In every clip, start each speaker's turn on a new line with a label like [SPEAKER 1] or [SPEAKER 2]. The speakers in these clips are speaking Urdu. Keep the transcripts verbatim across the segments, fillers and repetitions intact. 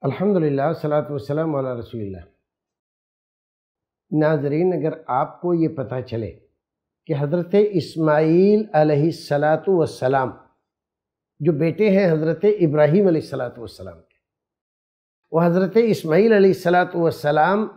[SPEAKER 1] الحمدللہ والصلاۃ والسلام علی رسول اللہ۔ ناظرین، اگر آپ کو یہ پتہ چلے کہ حضرت اسماعیل علیہ الصلاۃ والسلام جو بیٹے ہیں حضرت ابراہیم علیہ الصلاۃ والسلام کے، وہ حضرت اسماعیل علیہ الصلاۃ والسلام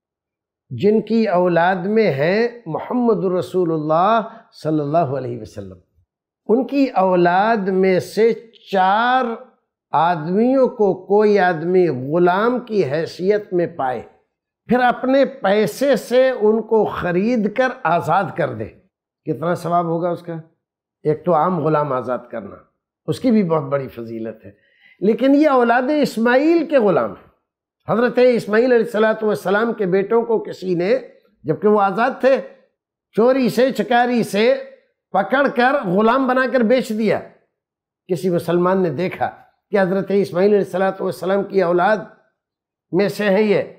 [SPEAKER 1] جن کی اولاد میں ہیں محمد رسول اللہ صلی اللہ علیہ وسلم، ان کی اولاد میں سے چار آدمیوں کو کوئی آدمی غلام کی حیثیت میں پائے، پھر اپنے پیسے سے ان کو خرید کر آزاد کر دے، کتنا ثواب ہوگا اس کا؟ ایک تو عام غلام آزاد کرنا، اس کی بھی بہت بڑی فضیلت ہے، لیکن یہ اولاد اسماعیل کے غلام ہیں۔ حضرت اسماعیل علیہ الصلاۃ والسلام کے بیٹوں کو کسی نے، جبکہ وہ آزاد تھے، چوری سے چکاری سے پکڑ کر غلام بنا کر بیچ دیا۔ کسی مسلمان نے دیکھا کہ حضرت اسماعیل علیہ الصلاۃ والسلام کی اولاد میں سے ہیں یہ،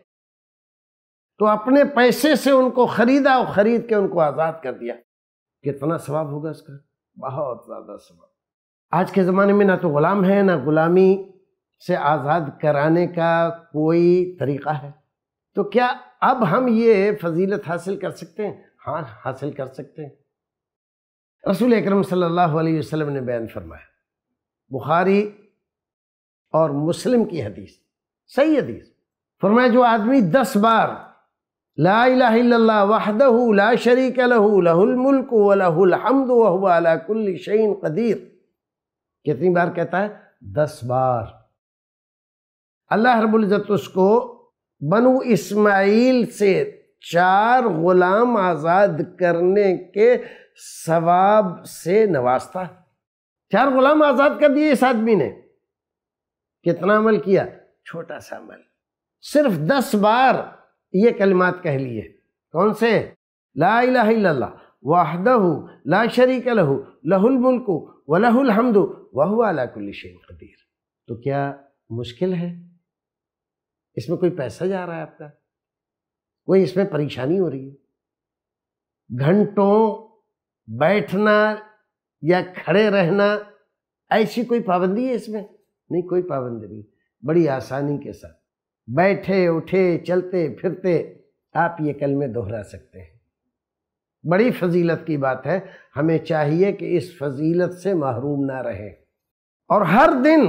[SPEAKER 1] تو اپنے پیسے سے ان کو خریدا اور خرید کے ان کو آزاد کر دیا۔ کتنا ثواب ہوگا اس کا؟ بہت زیادہ ثواب۔ آج کے زمانے میں نہ تو غلام ہے، نہ غلامی سے آزاد کرانے کا کوئی طریقہ ہے، تو کیا اب ہم یہ فضیلت حاصل کر سکتے ہیں؟ ہاں، حاصل کر سکتے ہیں۔ رسول اکرم صلی اللہ علیہ وسلم نے بیان فرمایا، بخاری اور مسلم کی حدیث، صحیح حدیث، فرمایا جو آدمی دس بار لا الہ الا اللہ وحدہ لا شریک لہ لہ الملک ولہ الحمد وہو علی کل شیء قدیر، کتنی بار کہتا ہے؟ دس بار۔ اللہ رب العزت اس کو بنو اسماعیل سے چار غلام آزاد کرنے کے ثواب سے نوازتا ہے۔ چار غلام آزاد کر دیے اس آدمی نے، کتنا عمل کیا؟ چھوٹا سا عمل، صرف دس بار یہ کلمات کہہ لیے، کون سے؟ لا الہ الا اللہ وحدہ لا شریک لہ لہ الملک ولہ الحمد وہو علی کل شیء قدیر۔ تو کیا مشکل ہے؟ اس میں کوئی پیسہ جا رہا ہے آپ کا؟ کوئی اس میں پریشانی ہو رہی ہے؟ گھنٹوں بیٹھنا یا کھڑے رہنا، ایسی کوئی پابندی ہے اس میں؟ نہیں، کوئی پابندی نہیں، بڑی آسانی کے ساتھ بیٹھے اٹھے چلتے پھرتے آپ یہ کلمے دہرا سکتے ہیں۔ بڑی فضیلت کی بات ہے، ہمیں چاہیے کہ اس فضیلت سے محروم نہ رہیں، اور ہر دن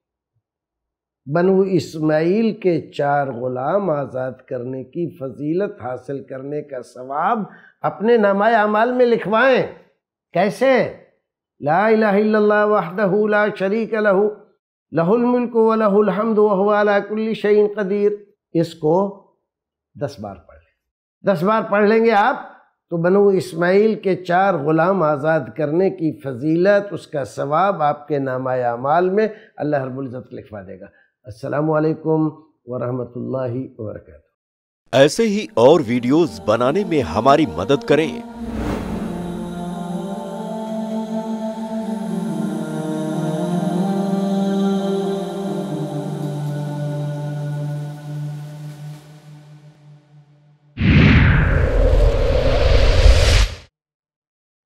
[SPEAKER 1] بنو اسماعیل کے چار غلام آزاد کرنے کی فضیلت حاصل کرنے کا ثواب اپنے نامہ اعمال میں لکھوائیں۔ کیسے؟ لا الہ الا اللہ وحدہ لا شریک لہ لہ الملک ولہ الحمد وہو علی کل شیء قدیر، اس کو دس بار پڑھ لیں۔ دس بار پڑھ لیں گے آپ تو بنو اسماعیل کے چار غلام آزاد کرنے کی فضیلت، اس کا ثواب آپ کے نامہ اعمال میں اللہ رب العزت لکھوا دے گا۔ السلام علیکم ورحمۃ اللہ وبرکاتہ۔
[SPEAKER 2] ایسے ہی اور ویڈیوز بنانے میں ہماری مدد کریں۔